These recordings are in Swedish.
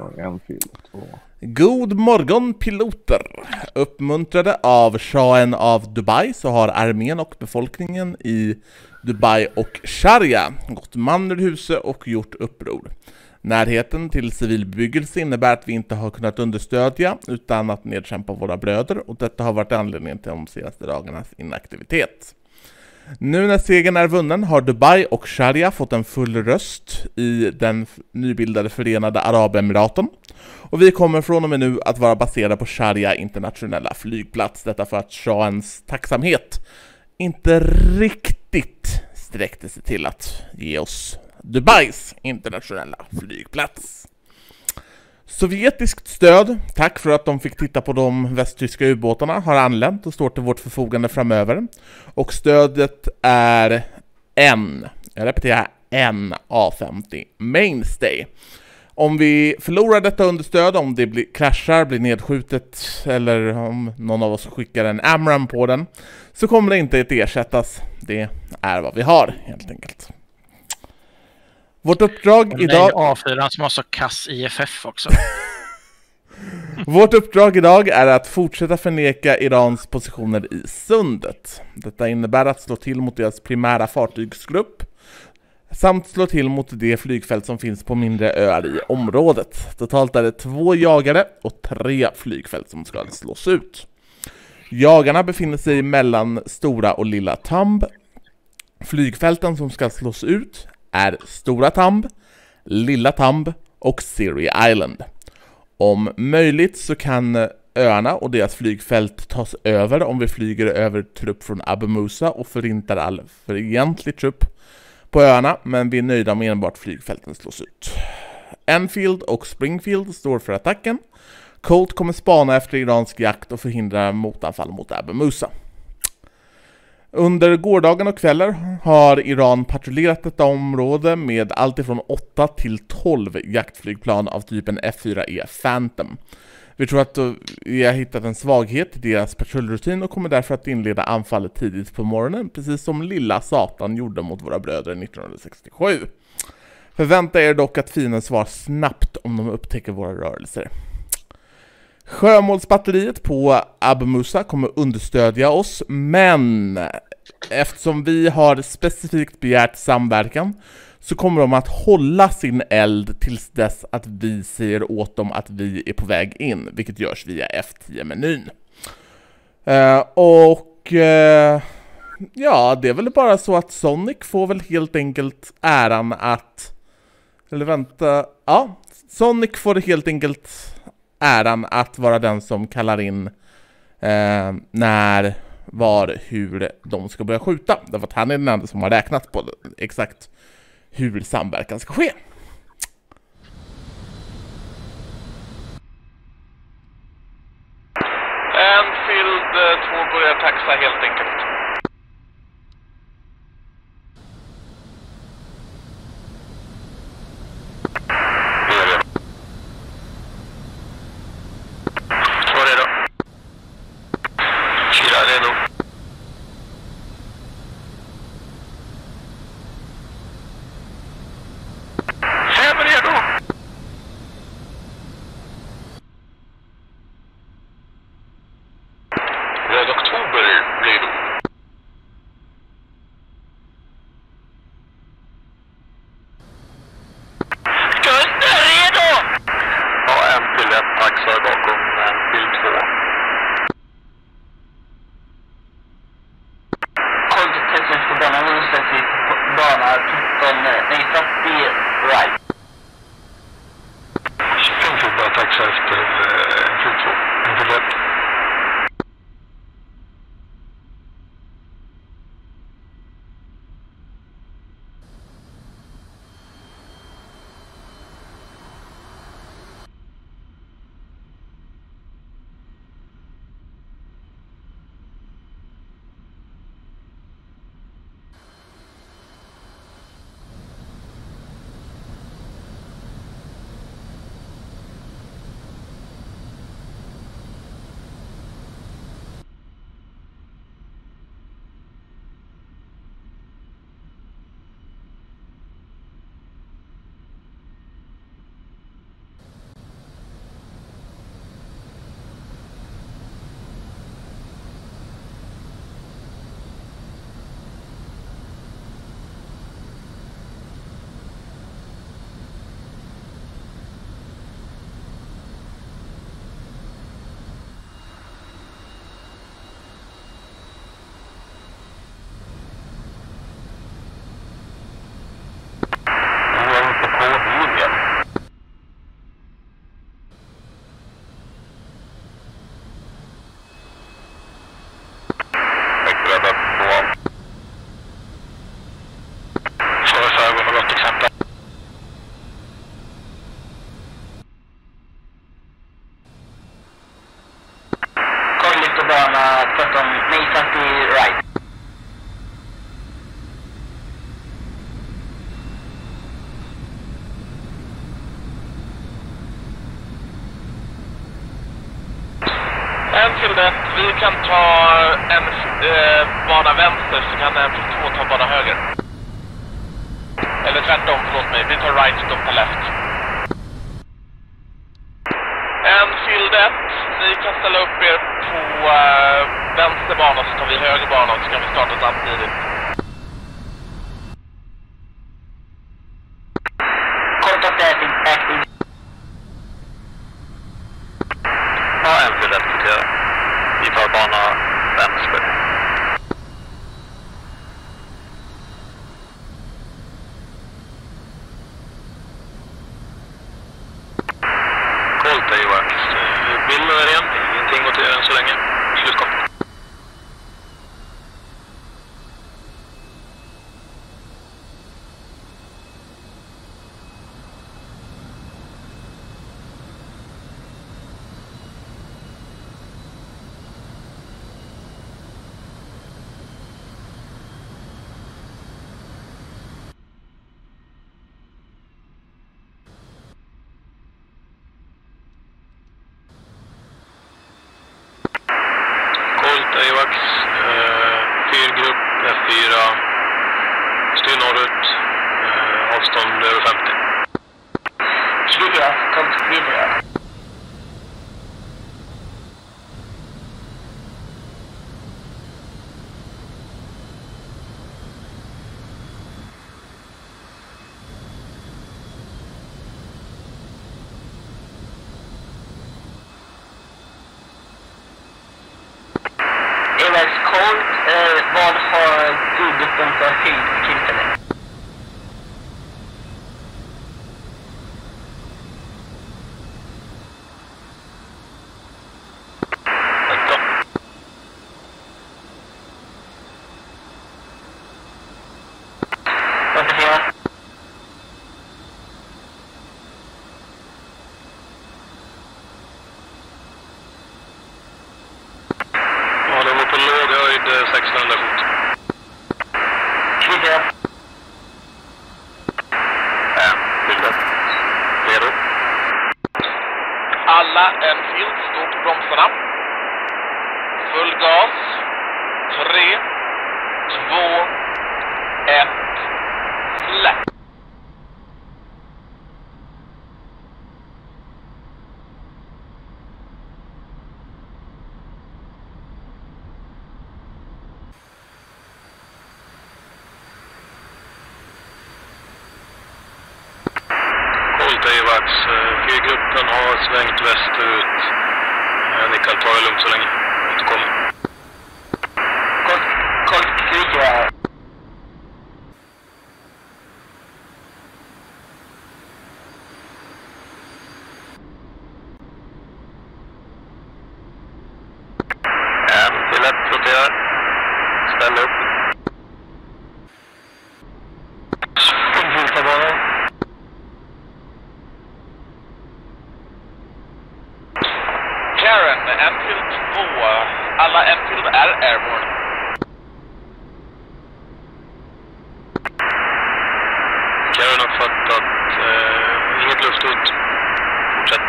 En film, två. God morgon piloter! Uppmuntrade av shahen av Dubai så har armén och befolkningen i Dubai och Sharjah gått man ur huset och gjort uppror. Närheten till civilbebyggelse innebär att vi inte har kunnat understödja utan att nedkämpa våra bröder, och detta har varit anledningen till de senaste dagarnas inaktivitet. Nu när segern är vunnen har Dubai och Sharjah fått en full röst i den nybildade Förenade Arabemiraten. Och vi kommer från och med nu att vara baserade på Sharjah internationella flygplats. Detta för att shahens tacksamhet inte riktigt sträckte sig till att ge oss Dubais internationella flygplats. Sovjetiskt stöd, tack för att de fick titta på de västtyska ubåtarna, har anlänt och står till vårt förfogande framöver. Och stödet är en A50 Mainstay. Om vi förlorar detta understöd, om det kraschar, blir nedskjutet eller om någon av oss skickar en AMRAAM på den, så kommer det inte att ersättas. Det är vad vi har, helt enkelt. Vårt uppdrag idag... A4 som har så kass IFF också. Vårt uppdrag idag är att fortsätta förneka Irans positioner i sundet. Detta innebär att slå till mot deras primära fartygsgrupp samt slå till mot det flygfält som finns på mindre öar i området. Totalt är det 2 jagare och 3 flygfält som ska slås ut. Jagarna befinner sig mellan Stora och Lilla Tamb. Flygfälten som ska slås ut är Stora Tamb, Lilla Tamb och Siri Island. Om möjligt så kan öarna och deras flygfält tas över om vi flyger över trupp från Abu Musa och förintar all egentlig trupp på öarna, men vi är nöjda med enbart flygfälten slås ut. Enfield och Springfield står för attacken. Colt kommer spana efter iransk jakt och förhindra motanfall mot Abu Musa. Under gårdagen och kvällar har Iran patrullerat detta område med allt ifrån 8 till 12 jaktflygplan av typen F4E Phantom. Vi tror att vi har hittat en svaghet i deras patrullrutin och kommer därför att inleda anfallet tidigt på morgonen, precis som lilla Satan gjorde mot våra bröder 1967. Förvänta er dock att fienden svarar snabbt om de upptäcker våra rörelser. Sjömålsbatteriet på Abu Musa kommer understödja oss, men eftersom vi har specifikt begärt samverkan så kommer de att hålla sin eld tills dess att vi säger åt dem att vi är på väg in, vilket görs via F10-menyn. Ja, det är väl bara så att Sonic får väl helt enkelt äran att... Eller vänta... Ja, Sonic får helt enkelt äran att vara den som kallar in när, var, hur de ska börja skjuta. Därför att han är den enda som har räknat på det, exakt hur samverkan ska ske. Enfield 2 börjar taxa helt enkelt. 17, nej 50 right. En till det. Vi kan ta en bana vänster så kan en till 2 ta bana höger. Eller tvärtom, förlåt mig. Vi tar right, de tar left. En field 1. Ni kan ställa upp er på vänster bana så tar vi höger bana så kan vi starta samtidigt. Contact active. Ja, en field 1 kvoterar. Vi tar bana vänster. Colt AWAX. Bilden är ren. Ingenting åt er än så länge. Slutkom. AWAX, fyrgrupp F4, styr norrut, avstånd över 50. Sluta, kom vidare. Colt, vad har fyrgruppen för höjd för tillfället? Ja, det var på låg höjd 600 fot. Sluta. Bilden. Redo. Alla Enfield står på bromsarna. Full gas. 3, 2, 1. Släpp. Colt AWAX, fyrgruppen har svängt västerut. Ni kan ta det lugnt så länge. Återkommer. Colt, kryger. Till ett floterar. Ställ upp. Inhilsabanan. Karen, Enfield 2. Alla Enfield är airborne. Karen har fattat. Inget lufthot. Fortsätt.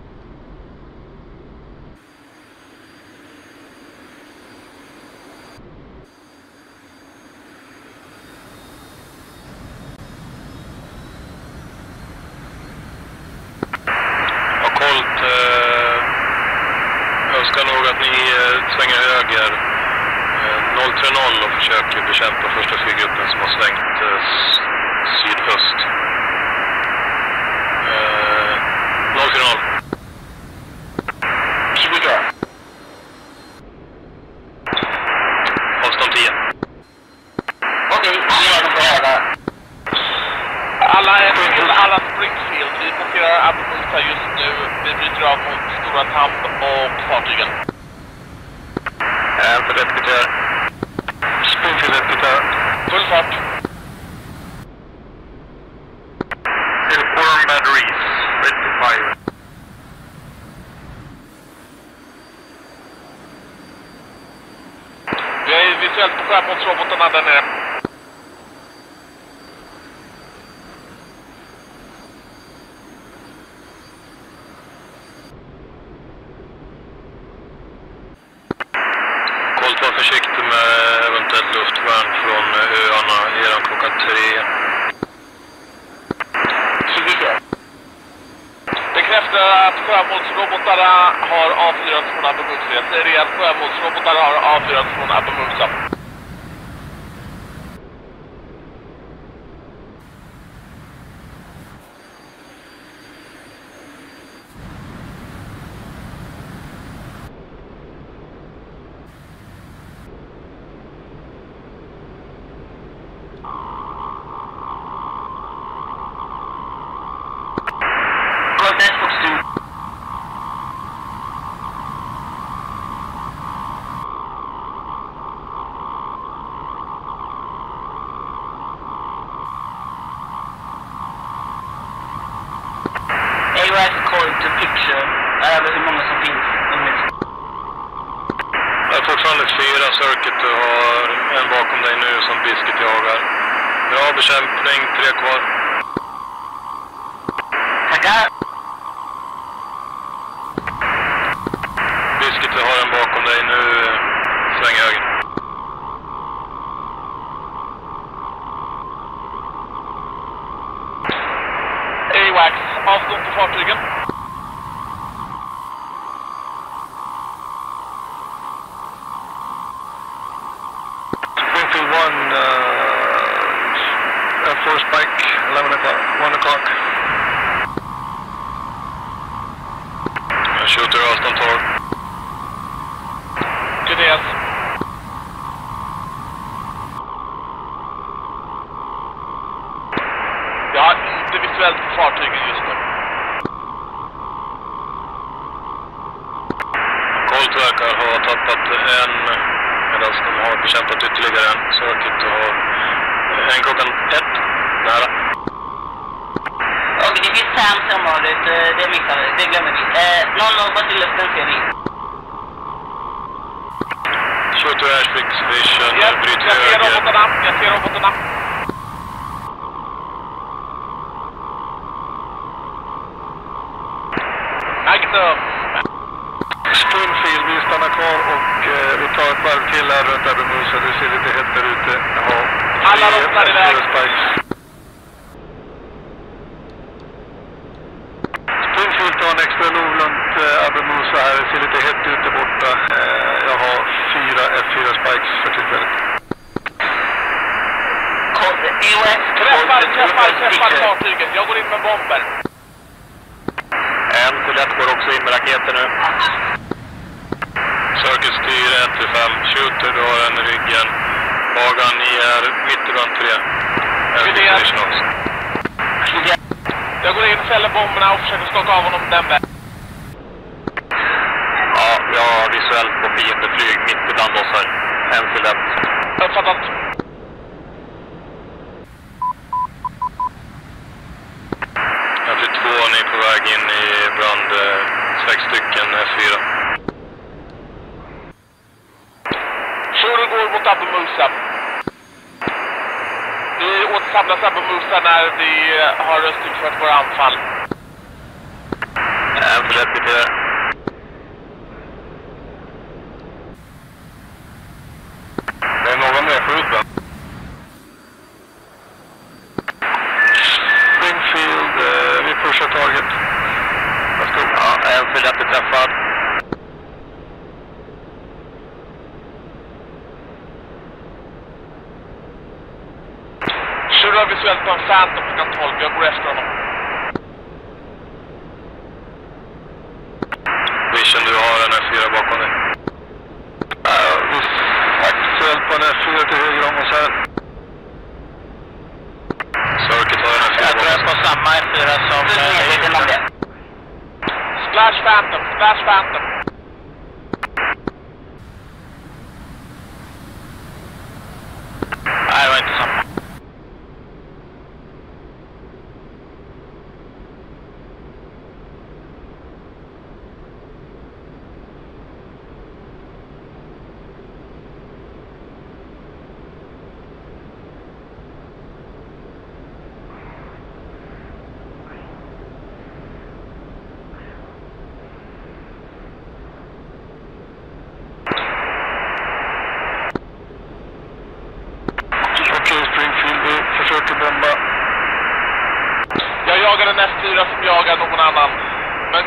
Och Colt, jag önskar nog att ni svänger höger 030 och försöker bekämpa första fyrgruppen som har svängt sydöst. 040. Sluta. Avstånd 10. Okej, vi har dem på höga. Alla Enfield, alla Springfield. Vi passerar Abermuta just nu. Vi bryter av mot Stora Tamb och fartygen. För rätt kvittör. Springfield rätt kvittör. Full fart. Inform batteries. Ready to fire. visuellt på skärmålsrobotarna där nere. Kolt, var försiktig med eventuellt luftvärn från öarna redan klockan 3. Bekräftar att sjömålsrobotarna har avfyrats från Abu Musa. Jag säger det att sjömålsrobotarna har avfyrats från Abu Musa. AOS call to picture över hur många som finns. Det är fortfarande 4 circuit. Du har en bakom dig nu som Biscuit jagar. Bra bekämpning, 3 kvar. Tackar. Biscuit, du har en bakom dig nu. Sväng höger. AWACS, avstånd på fartygen. Springfield 1, F4 spike, 11 o'clock, 1 o'clock. Shooter avstånd 12. GDS. Jag har inte visuellt på fartygen just nu. Colt verkar ha tappat en, medan de har bekämpat ytterligare en. Circuit har en klockan 1, nära. Och det finns Sams i området, det missade, det glömmer vi. Någon robot i luften ser vi. Shooter Ashfix Vision, Jag bryter ser höger. robotarna, jag ser robotarna. Magnum. Springfield, vi stannar kvar och vi tar ett varv till här runt Abu Musa. Det ser lite hett där ute. Alla robotar iväg. Springfield tar en extra lov runt Abu Musa här. Det ser lite hett ut där borta. Jag har 4 F4 spikes för tillfället. Träffar fartygen. Jag går in med bomber. En till 1 går också in med raketer nu. Circuit styr 1-5. Shooter, du har en i ryggen. Bagan, ni är mitt i runt 3. Jag går in, fäller bomberna och försöker skaka av honom den vägen. Ja, jag har visuellt på fiendeflyg mitt ibland oss här. En till 1. Uppfattat. Jag till 2, ni är på väg in i brand 6 stycken F4. Shooter går mot Abu Musa. Vi återsamlas Abu Musa när vi har röstutfört våra anfall. En till 1 till. Det är någon mer skjuten. Springfield, vi pushar target. Ja, en till 1 är träffad. Shooter visuellt på en Phantom klockan 12. Jag går efter honom. Vision, du har en F4 bakom dig. Visuellt på en F4 till höger om oss här. Circuit har en F4 bakom Jag tror på samma F4 som... Splash Phantom, Splash Phantom. Nej, det var inte samma.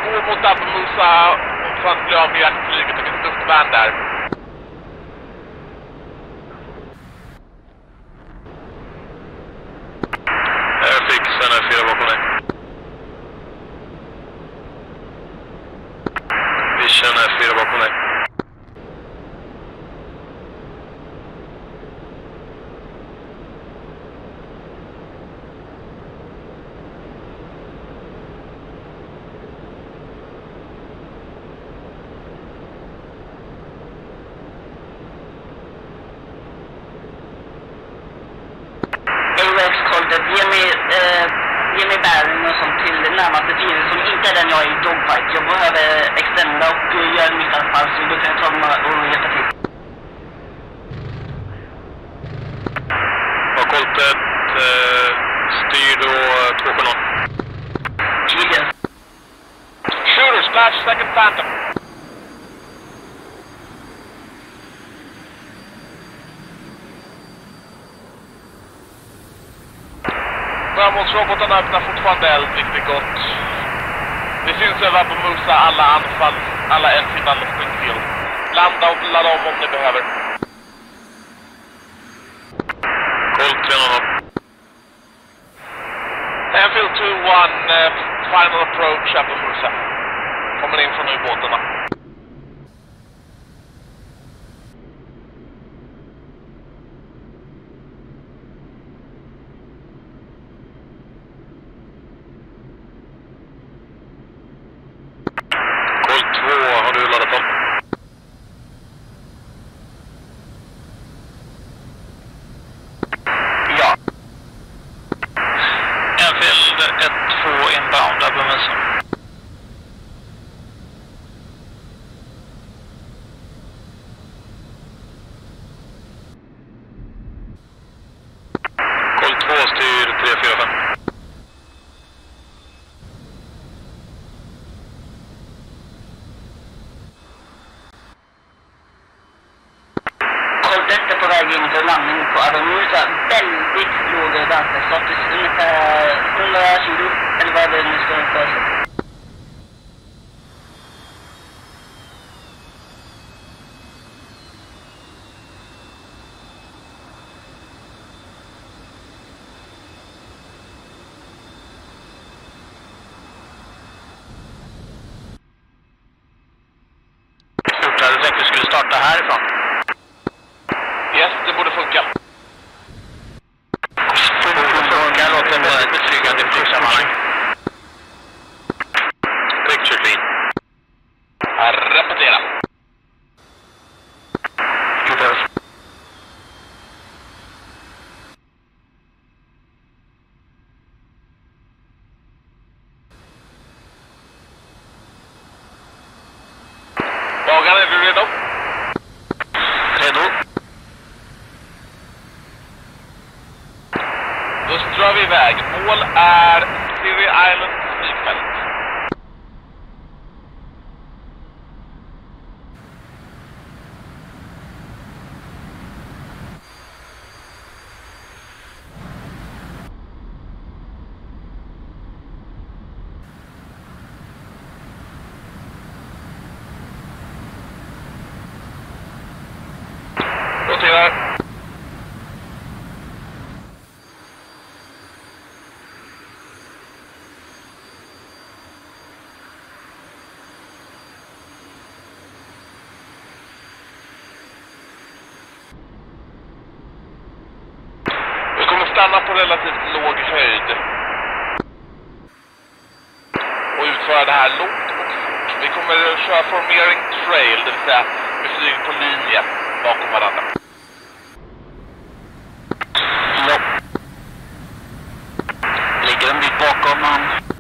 gå mot Abu Musa för att bli av med jaktflyget. Det finns ett luftvärn där. Jag fick sen 4 bakom dig. Vi känner 4 bakom dig. Ge mig bäring och sånt till närmaste fiende som inte är den jag är i dogfight. Jag behöver extenda och göra en missanfall så då kan jag ta mig och hjälpa till. Har koltet styr då 270. Yes. Shooter, splash, second phantom. Brahmos-robotarna öppnar fortfarande eld, riktigt gott. Det syns över Abu Musa alla anfall, alla N-sidan och Springfield. Landa och ladda om ni behöver. Colt 300. Enfield 2-1, final approach Abu Musa. Kommer in från ubåtarna. Colt 2, har du laddat om? Ja. Enfield 1-2 inbound Abu Musa. Colt 2 styr 345. Colt 1 är på väg in för landning på Abu Musa. Väldigt låg vänsterstatus, ungefär 120 eller vad det nu ska för sig. Jag tänkte vi skulle starta härifrån. Yes, det borde funka. Funkar, låter väldigt betryggande i flygsammanhang. Picture clean. Repetera. Dagen, är du redo? Redo? Då drar vi iväg. Mål är City Island flygfält. Noterar. Vi kommer stanna på relativt låg höjd och utföra det här lågt och fort. Vi kommer köra formering trail, det vill säga vi flyger på linje bakom varandra. Ja. Ligger en bit bakom han.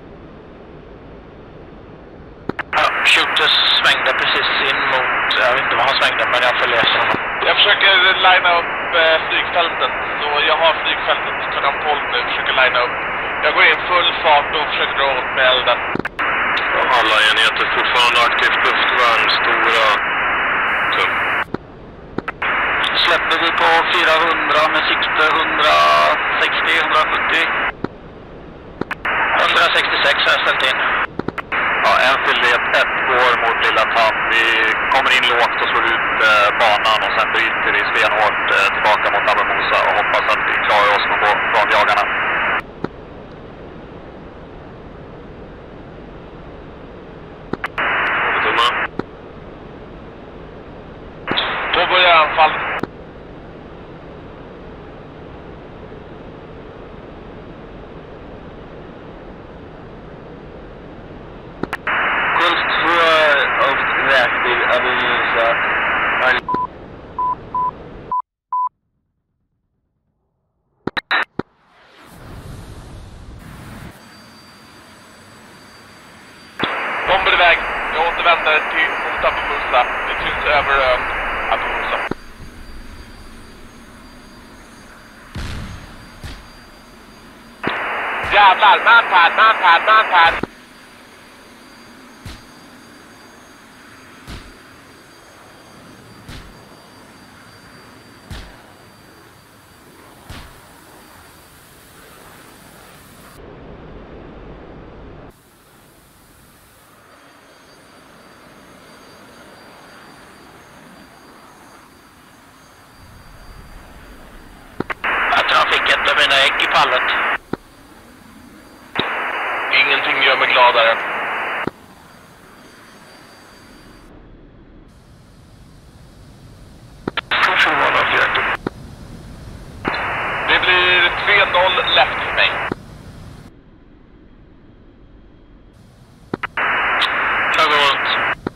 Ja, Shooter svängde precis in mot, jag vet inte vad han svängde men jag följer efter honom. Jag försöker linea upp flygfältet, så jag har flygfältet klockan 12 nu, försöker linea upp. Jag går in full fart och försöker dra åt med elden. Alla enheter fortfarande aktivt luftvärn, stora tum. Släpper vi på 400 med sikte 160, 170. 166 har jag ställt in. Ja, Enfield 1 går mot Lilla Tam. Vi kommer in lågt och slår ut banan och sen bryter vi stenhårt tillbaka mot Abemosa och hoppas att vi klarar oss från jagarna. Då börjar anfall. Kurs 2 auf Werk till Abemosa. Bomber iväg. Jag återvänder till mot Abemosa. Det syns över ön Abemosa. Jävlar, manpad. Jag tror han fick ett av mina ägg i pallet. Ingenting gör mig gladare. Det blir 3-0 left för mig. Jag går runt.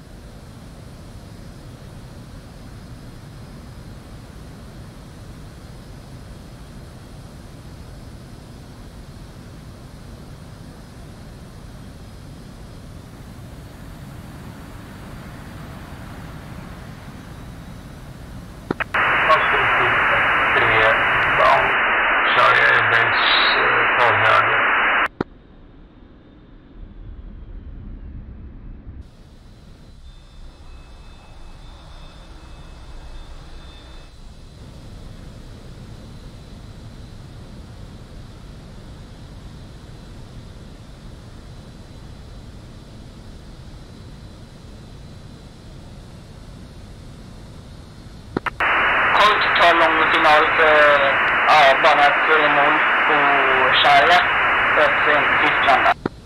Ta lång final för bana 3-0 på Kärja för att sen Tyskland.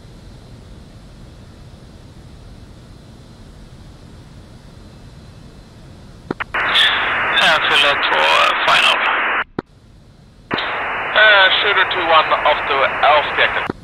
Jag fyller 2 final. Shooter 2-1 off the Elfstecken.